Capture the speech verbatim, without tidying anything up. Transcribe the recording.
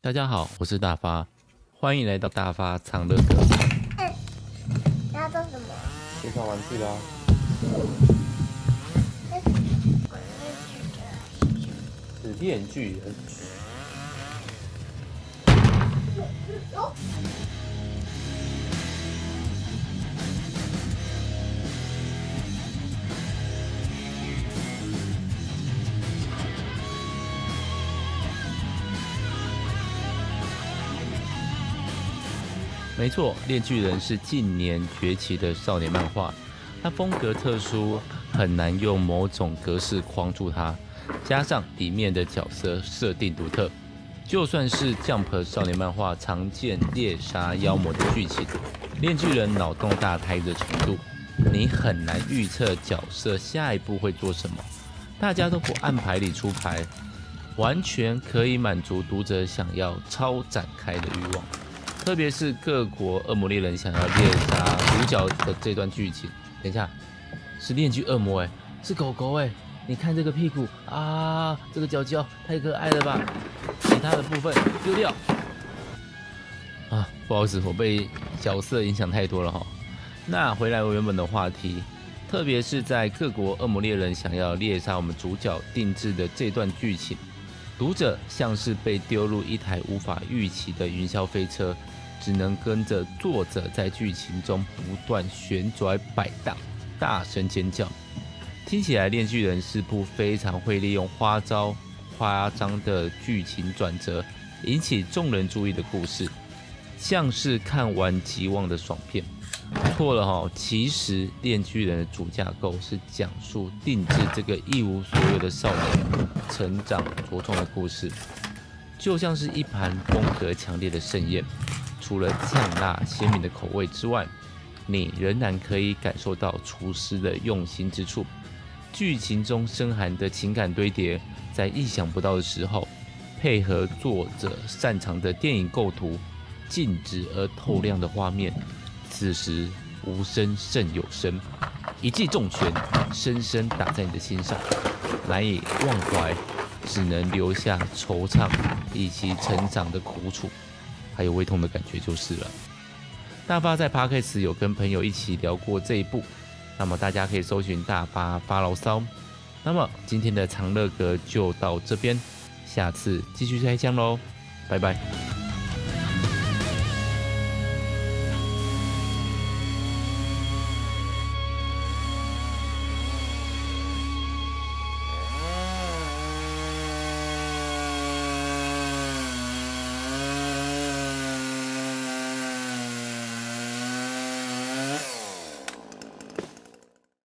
大家好，我是大发，欢迎来到大发藏乐阁。 嗯，要做什么？ 介绍玩具啦。 那是滚进去的。 是电锯人。 哦。 没错，《链锯人》是近年崛起的少年漫画，它风格特殊，很难用某种格式框住它，加上里面的角色设定独特，就算是 Jump 少年漫画常见猎杀妖魔的剧情，《链锯人》脑洞大开的程度，你很难预测角色下一步会做什么，大家都不按牌理出牌，完全可以满足读者想要超展开的欲望。特别是各国恶魔猎人想要猎杀主角的这段剧情，等一下，是链锯恶魔哎，是狗狗哎，你看这个屁股啊，这个脚脚太可爱了吧，其他的部分丢掉。啊，不好意思，我被角色影响太多了哈。那回来我原本的话题，特别是在各国恶魔猎人想要猎杀我们主角定制的这段剧情，读者像是被丢入一台无法预期的云霄飞车。只能跟着作者在剧情中不断旋转摆荡，大声尖叫。听起来《链锯人》是部非常会利用花招、夸张的剧情转折，引起众人注意的故事，像是看完即忘的爽片。错了哈，其实《链锯人》的主架构是讲述定制这个一无所有的少年成长茁壮的故事，就像是一盘风格强烈的盛宴。除了呛辣鲜明的口味之外，你仍然可以感受到厨师的用心之处。剧情中深含的情感堆叠，在意想不到的时候，配合作者擅长的电影构图，静止而透亮的画面，此时无声胜有声，一记重拳深深打在你的心上，难以忘怀，只能留下惆怅以及成长的苦楚。还有胃痛的感觉就是了。大发在 Podcast 有跟朋友一起聊过这一部，那么大家可以搜寻大发发牢骚。那么今天的长乐阁就到这边，下次继续开箱喽，拜拜。